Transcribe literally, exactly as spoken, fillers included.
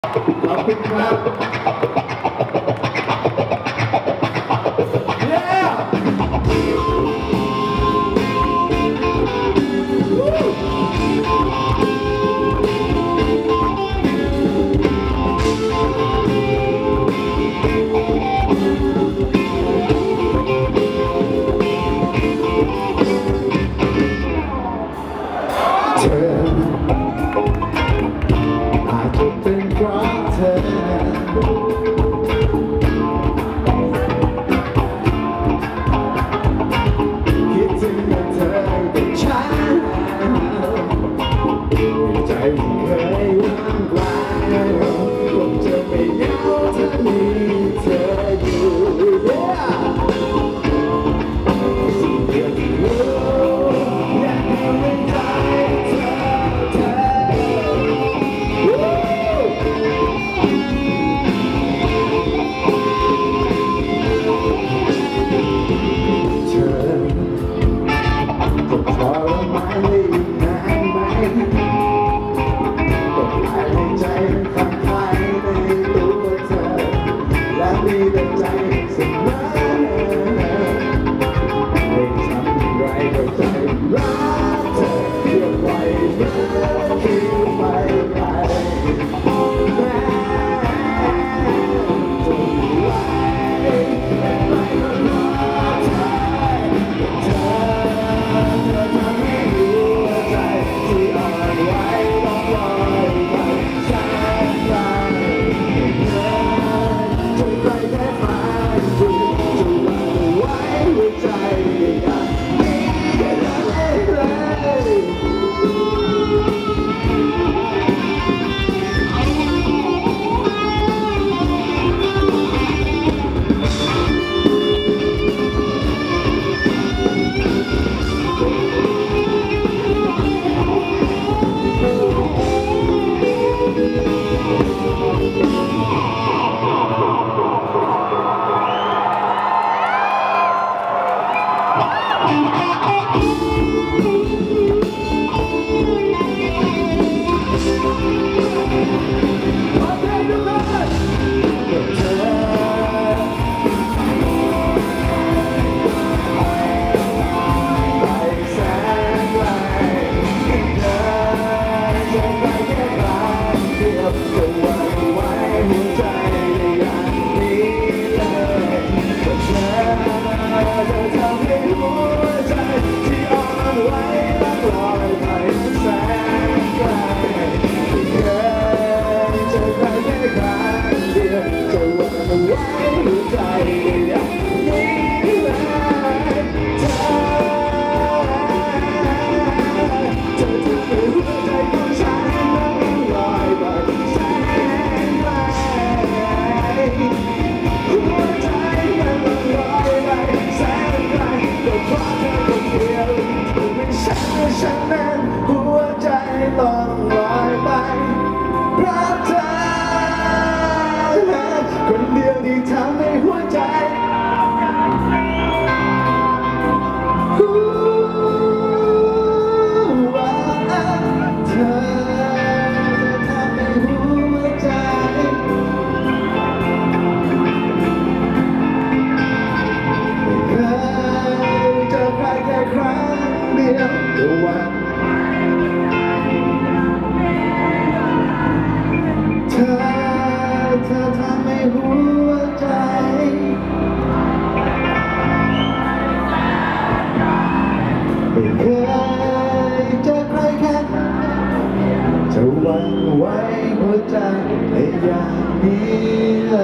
ขอบคุณครับเธออาจจะเป็นเพราะเธอคิดถึงเธอกับฉันใจไม่เคยว่างเปล่าคงจะไม่เหงาถ้ามีเธออยู่สิ่งเดียวที่รู้อยากให้ไม่ได้เธอเธอจะทรมานได้อีกนานไหมก็ภายในใจมันขับไล่ในตัวเธอและมีแต่ใจเสมอไม่ทำไรก็ใจรักเธอเพื่อปล่อยมือคิดไปไกลแม้จะไหวแต่ไม่ก็รอเธอเธอเธอทำให้หัวใจที่อ่อนไหวต้องลอยไปแสนไกลเธอจะไปแค่ฝันจะวางไว้หัวใจอย่างนี้เลยฉันนั้นหัวใจต้องลอยไปเพราะเธอคนเดียวที่ทำให้หัวใจว่าเธอทำให้หัวใจไม่เคยเจอใครแค่ครั้งเดียวแต่ว่าเธอเธอทำให้หัวใจไม่เคยเจอใครแค่จะหวั่นไหวหัวใจในอย่างนี้เล